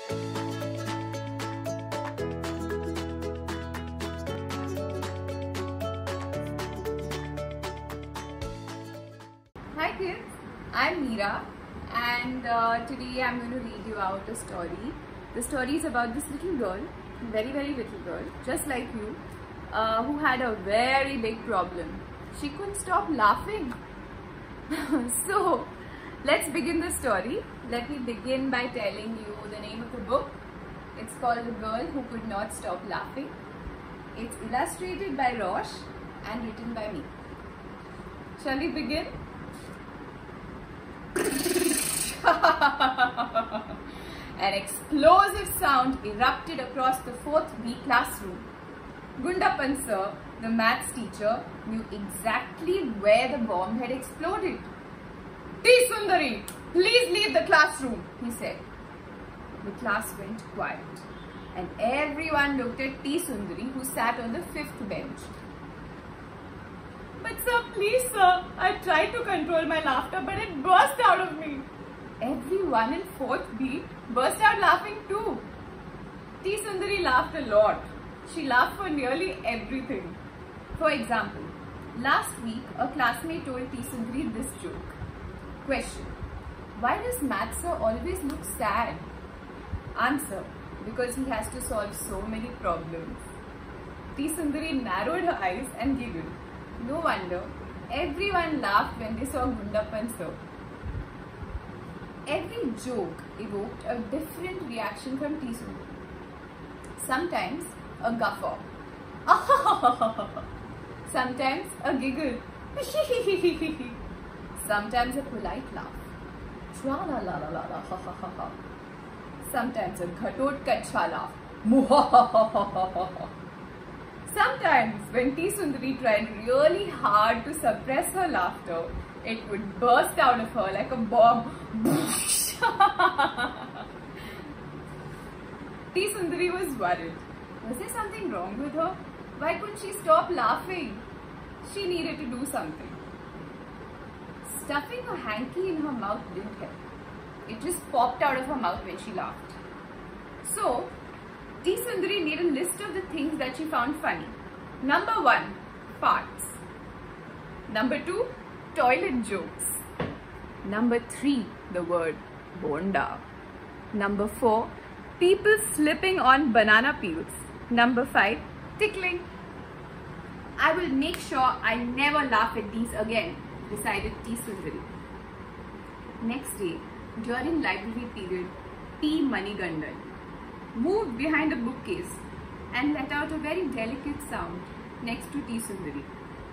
Hi kids, I'm Meera and today I'm going to read you out a story. The story is about this little girl, very little girl, just like you, who had a very big problem. She couldn't stop laughing. So, let's begin the story. Let me begin by telling you the name of the book. It's called The Girl Who Could Not Stop Laughing. It's illustrated by Roche and written by me. Shall we begin? An explosive sound erupted across the 4th B classroom. Gundappan sir, the maths teacher, knew exactly where the bomb had exploded. "T. Sundari, please leave the classroom," he said. The class went quiet and everyone looked at T. Sundari, who sat on the 5th bench. "But sir, please sir, I tried to control my laughter but it burst out of me." Everyone in 4th B burst out laughing too. T. Sundari laughed a lot. She laughed for nearly everything. For example, last week a classmate told T. Sundari this joke. Question: why does maths sir always look sad? Answer: because he has to solve so many problems. T. Sundari narrowed her eyes and giggled. No wonder everyone laughed when they saw Gundappan sir. Every joke evoked a different reaction from T. Sundari. Sometimes a guffaw, sometimes a giggle, sometimes a polite laugh, sometimes a ghatot kacha laugh. Sometimes when T. Sundari tried really hard to suppress her laughter, it would burst out of her like a bomb. T. Sundari was worried. Was there something wrong with her? Why couldn't she stop laughing? She needed to do something. Stuffing a hanky in her mouth didn't help. It just popped out of her mouth when she laughed. So, T. Sundari made a list of the things that she found funny. Number 1, farts. Number 2, toilet jokes. Number 3, the word bonda. Number 4, people slipping on banana peels. Number 5, tickling. I will make sure I never laugh at these again, decided T. Sundari. Next day, during library period, T. Manigandan moved behind a bookcase and let out a very delicate sound next to T. Sundari.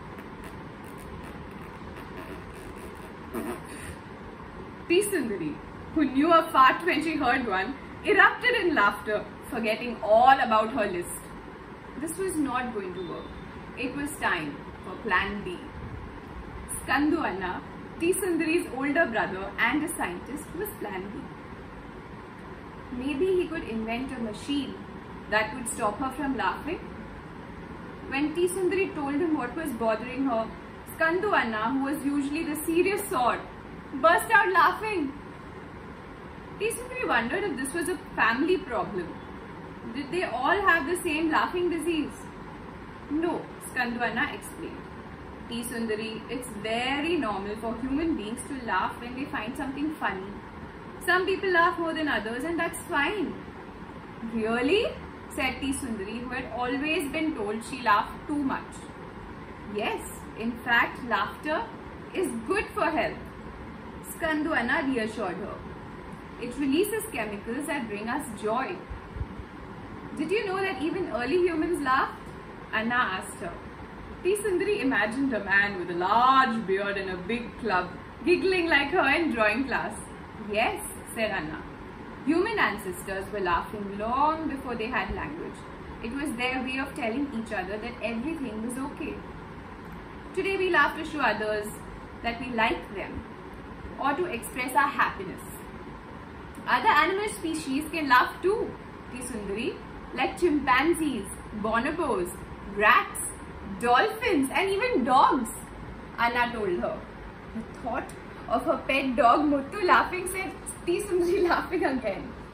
T. Sundari, who knew a fart when she heard one, erupted in laughter, forgetting all about her list. This was not going to work. It was time for Plan B. Skandu Anna, T. Sundari's older brother and a scientist, was Plan B. Maybe he could invent a machine that would stop her from laughing. When T. Sundari told him what was bothering her, Skandu Anna, who was usually the serious sort, burst out laughing. T. Sundari wondered if this was a family problem. Did they all have the same laughing disease? No, Skandu Anna explained. T. Sundari, it's very normal for human beings to laugh when they find something funny. Some people laugh more than others and that's fine. Really? Said T. Sundari, who had always been told she laughed too much. Yes, in fact, laughter is good for health. Skandu Anna reassured her. It releases chemicals that bring us joy. Did you know that even early humans laughed? Anna asked her. T. Sundari imagined a man with a large beard and a big club, giggling like her in drawing class. Yes, said Anna. Human ancestors were laughing long before they had language. It was their way of telling each other that everything was okay. Today we laugh to show others that we like them or to express our happiness. Other animal species can laugh too, T. Sundari, like chimpanzees, bonobos, rats, dolphins and even dogs, Anna told her. The thought of her pet dog Muttu laughing set T. Sundari laughing again.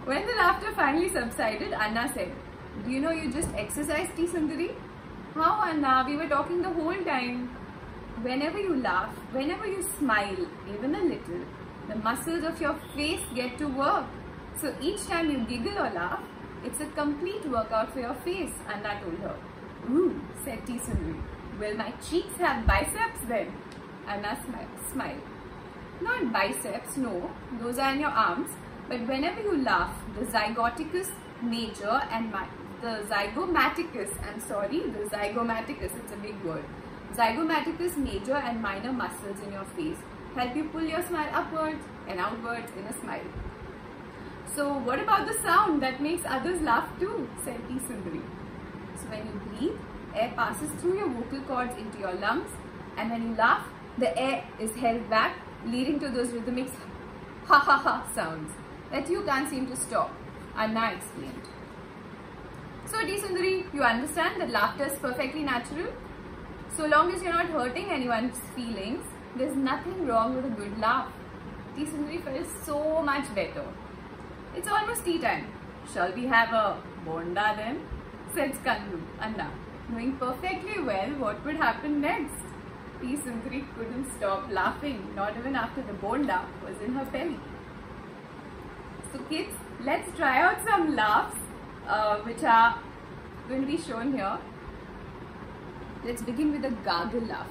When the laughter finally subsided, Anna said, "Do you know you just exercised, T. Sundari?" "How, Anna? We were talking the whole time." Whenever you laugh, whenever you smile, even a little, the muscles of your face get to work. So each time you giggle or laugh, it's a complete workout for your face, Anna told her. "Ooh," said T. Sundari. "Will my cheeks have biceps then?" Anna smiled. "Not biceps, no, those are in your arms, but whenever you laugh, the zygomaticus major and the zygomaticus, it's a big word. Zygomaticus major and minor muscles in your face help you pull your smile upwards and outwards in a smile." "So what about the sound that makes others laugh too?" said T. Sundari. "So when you breathe, air passes through your vocal cords into your lungs, and when you laugh, the air is held back, leading to those rhythmic ha ha ha sounds that you can't seem to stop," Anna explained. So T. Sundari, you understand that laughter is perfectly natural? So long as you're not hurting anyone's feelings, there's nothing wrong with a good laugh. T. Sundari felt so much better. "It's almost tea time. Shall we have a bonda then?" said Skandu, Anna, knowing perfectly well what would happen next. T. Sundari couldn't stop laughing, not even after the bonda was in her belly. So kids, let's try out some laughs which are going to be shown here. Let's begin with a gargle laugh.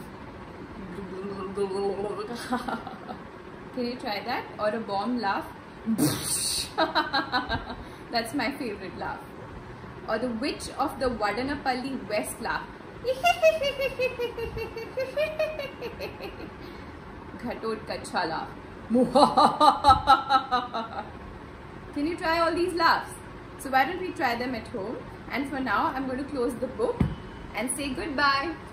Can you try that? Or a bomb laugh? That's my favorite laugh. Or the witch of the Vadanapalli West laugh. Ghatotkacha laugh. Can you try all these laughs? So why don't we try them at home? And for now, I'm going to close the book and say goodbye.